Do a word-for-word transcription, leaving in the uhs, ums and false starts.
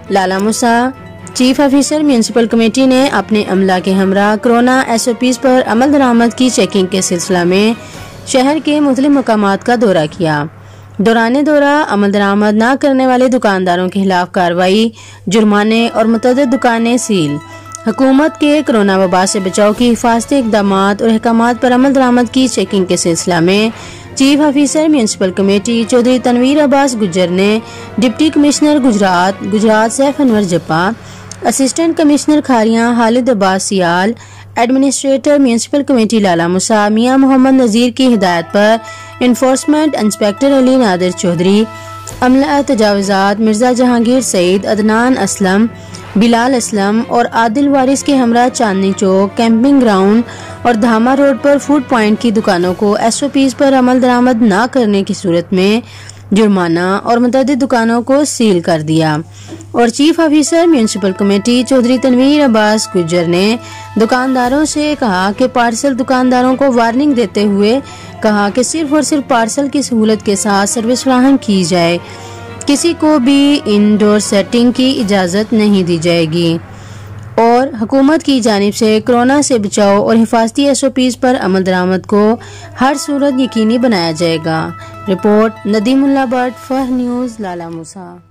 لالا Musa chief officer municipal committee نے اپنے عملہ کے ہمراہ کرونا ایس او پیز پر عمل درآمد کی چیکنگ کے سلسلہ میں شہر کے مختلف مقامات کا دورہ کیا۔ دوران دورہ عمل درآمد نہ کرنے والے دکانداروں کے خلاف کارروائی، جرمانے اور متعدد دکانیں سیل۔ حکومت کے کرونا وبا سے بچاؤ کی حفاظتی اقدامات اور احکامات پر عمل درآمد کی چیکنگ کے سلسلہ میں chief officer municipal committee Chaudhry Tanveer Abbas Gujjar نے deputy commissioner Gujrat Gujrat Saif Anwar Jappa, assistant commissioner Kharian Khalid Abbas Sial, administrator municipal committee Lala Musa Mian Muhammad Nazir کی ہدایت پر انفورسمنٹ انسپیکٹر علی نادر چودھری، عملہ تجاوزات مرزا جہانگیر سعید، عدنان اسلم، بلال اسلم اور عادل وارث کے ہمراہ چاندنی چوک، کیمپنگ گراؤنڈ اور دھاما روڈ پر فوڈ پوائنٹ کی دکانوں کو ایس او پیز پر عمل درآمد نہ کرنے کی صورت میں جرمانہ اور متعدد دکانوں کو سیل کر دیا۔ اور chief officer municipal committee Chaudhry Tanveer Abbas Gujjar نے دکانداروں سے کہا کہ پارسل دکانداروں کو وارننگ دیتے ہوئے کہا کہ صرف اور صرف پارسل کی سہولت کے ساتھ سروس فراہم کی جائے، کسی کو بھی انڈور سیٹنگ کی اجازت نہیں دی جائے گی، اور حکومت کی جانب سے کرونا سے بچاؤ اور حفاظتی ایس او پیز پر عمل درآمد کو ہر صورت یقینی بنایا جائے گا۔ رپورٹ ندیم اللہ بٹ، فہر نیوز، لالا موسیٰ۔